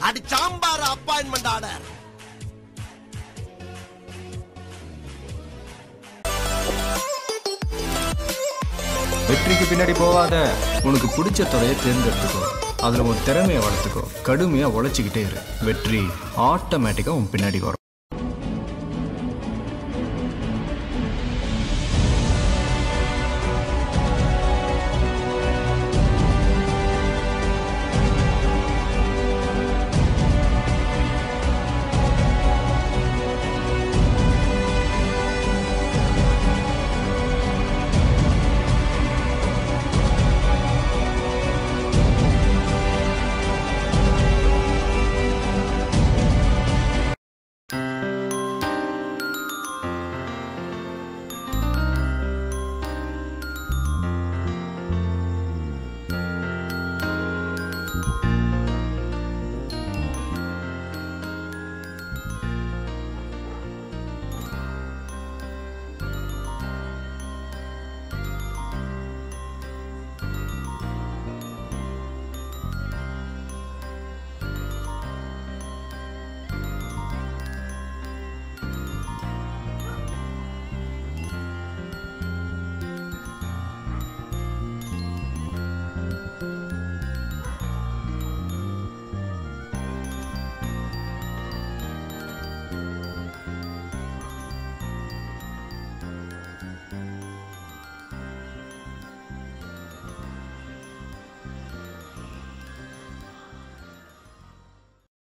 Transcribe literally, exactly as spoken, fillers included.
அடி sambar appointment order. வெற்றிக்கு பின்னாடி போகாத. உனக்கு பிடிச்ச துறையை தேர்ந்தெடுத்துக்கோ. அதுல உன் திறமையை வளர்த்துக்கோ. கடுமையா உழைச்சிக்கிட்டே இரு. வெற்றி ஆட்டோமேட்டிக்கா உன் பின்னாடி வரும்.